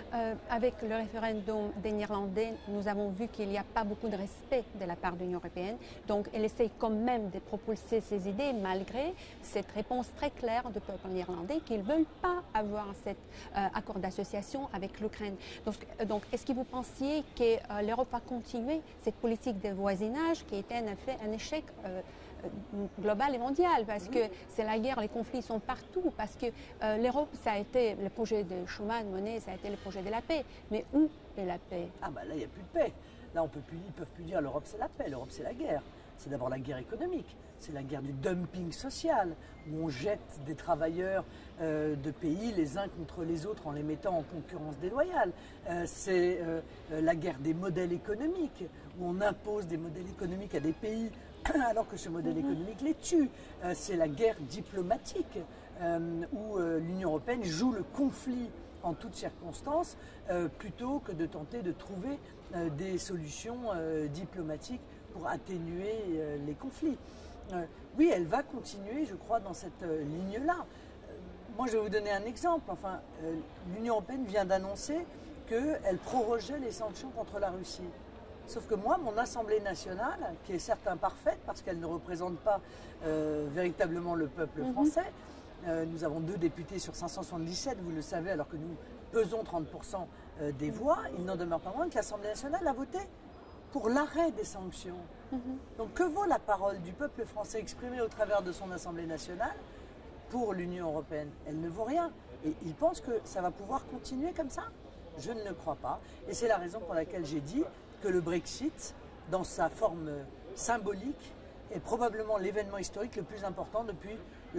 Avec le référendum des Néerlandais, nous avons vu qu'il n'y a pas beaucoup de respect de la part de l'Union européenne. Donc, elle essaye quand même de propulser ses idées malgré cette réponse très claire du peuple néerlandais qu'ils ne veulent pas avoir cet accord d'association avec l'Ukraine. Donc est-ce que vous pensiez que l'Europe va continuer cette politique de voisinage qui était en effet un échec global et mondial, parce que c'est la guerre, les conflits sont partout, parce que l'Europe, ça a été le projet de Schuman, Monnet, ça a été le projet de la paix. Mais où est la paix? Ah bah là, il n'y a plus de paix. Là, ils ne peuvent plus dire l'Europe c'est la paix, l'Europe c'est la guerre. C'est d'abord la guerre économique, c'est la guerre du dumping social, où on jette des travailleurs de pays les uns contre les autres en les mettant en concurrence déloyale. C'est la guerre des modèles économiques, où on impose des modèles économiques à des pays alors que ce modèle économique les tue. C'est la guerre diplomatique, où l'Union européenne joue le conflit en toutes circonstances, plutôt que de tenter de trouver des solutions diplomatiques pour atténuer les conflits. Oui, elle va continuer, je crois, dans cette ligne-là. Moi, je vais vous donner un exemple. Enfin, l'Union européenne vient d'annoncer qu'elle prorogeait les sanctions contre la Russie. Sauf que moi, mon Assemblée nationale, qui est certes imparfaite parce qu'elle ne représente pas véritablement le peuple français, nous avons 2 députés sur 577, vous le savez, alors que nous pesons 30% des voix, il n'en demeure pas moins que l'Assemblée nationale a voté pour l'arrêt des sanctions. Donc que vaut la parole du peuple français exprimée au travers de son Assemblée nationale pour l'Union européenne? Elle ne vaut rien. Et ils pensent que ça va pouvoir continuer comme ça? Je ne le crois pas. Et c'est la raison pour laquelle j'ai dit que le Brexit, dans sa forme symbolique, est probablement l'événement historique le plus important depuis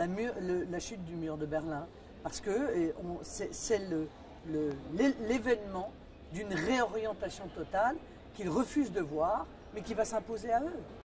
la chute du mur de Berlin. Parce que c'est l'événement d'une réorientation totale qu'ils refusent de voir, mais qui va s'imposer à eux.